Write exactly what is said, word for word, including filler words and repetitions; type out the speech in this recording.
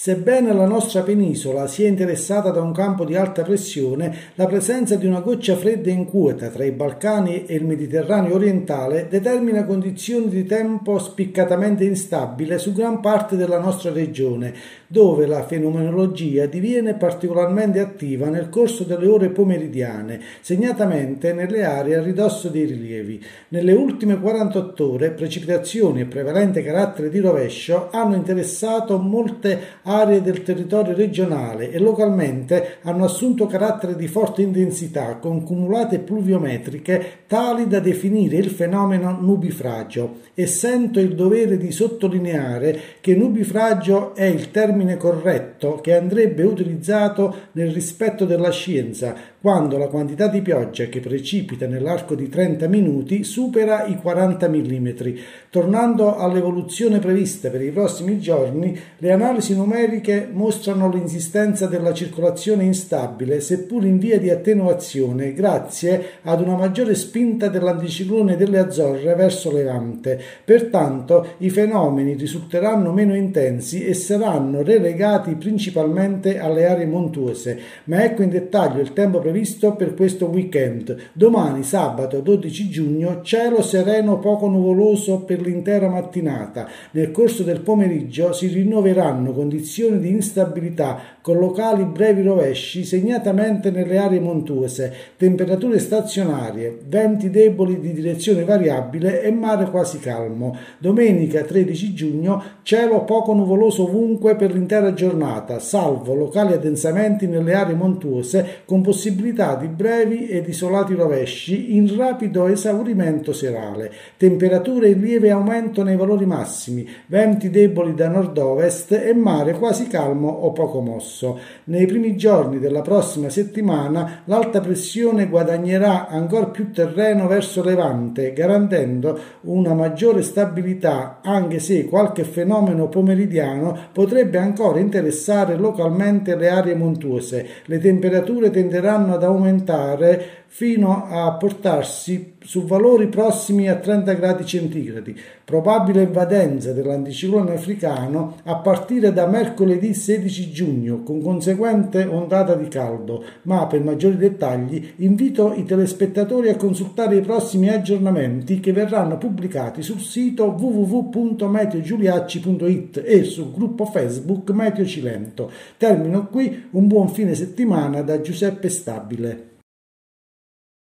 Sebbene la nostra penisola sia interessata da un campo di alta pressione, la presenza di una goccia fredda inquota tra i Balcani e il Mediterraneo orientale determina condizioni di tempo spiccatamente instabile su gran parte della nostra regione, dove la fenomenologia diviene particolarmente attiva nel corso delle ore pomeridiane, segnatamente nelle aree a ridosso dei rilievi. Nelle ultime quarantotto ore precipitazioni e prevalente carattere di rovescio hanno interessato molte aree del territorio regionale e localmente hanno assunto carattere di forte intensità con cumulate pluviometriche tali da definire il fenomeno nubifragio, e sento il dovere di sottolineare che nubifragio è il termine corretto che andrebbe utilizzato nel rispetto della scienza quando la quantità di pioggia che precipita nell'arco di trenta minuti supera i quaranta millimetri. Tornando all'evoluzione prevista per i prossimi giorni, le analisi numeriche mostrano l'insistenza della circolazione instabile, seppur in via di attenuazione, grazie ad una maggiore spinta dell'anticiclone delle Azzorre verso Levante. Pertanto i fenomeni risulteranno meno intensi e saranno relegati principalmente alle aree montuose. Ma ecco in dettaglio il tempo previsto per questo weekend. Domani, sabato dodici giugno, cielo sereno poco nuvoloso per l'intera mattinata. Nel corso del pomeriggio si rinnoveranno condizioni di instabilità con locali brevi rovesci, segnatamente nelle aree montuose, temperature stazionarie, venti deboli di direzione variabile e mare quasi calmo. Domenica tredici giugno, cielo poco nuvoloso ovunque per l'intera giornata, salvo locali addensamenti nelle aree montuose con possibilità di brevi ed isolati rovesci in rapido esaurimento serale. Temperature in lieve aumento nei valori massimi, venti deboli da nord-ovest e mare quasi calmo o poco mosso. Nei primi giorni della prossima settimana l'alta pressione guadagnerà ancor più terreno verso Levante, garantendo una maggiore stabilità, anche se qualche fenomeno pomeridiano potrebbe ancora interessare localmente le aree montuose. Le temperature tenderanno ad aumentare fino a portarsi su valori prossimi a trenta gradi centigradi. Probabile invadenza dell'anticiclone africano a partire da mercoledì sedici giugno, con conseguente ondata di caldo. Ma per maggiori dettagli invito i telespettatori a consultare i prossimi aggiornamenti che verranno pubblicati sul sito w w w punto meteo giuliacci punto i t e sul gruppo Facebook Meteo Cilento. Termino qui, un buon fine settimana da Giuseppe Stabile.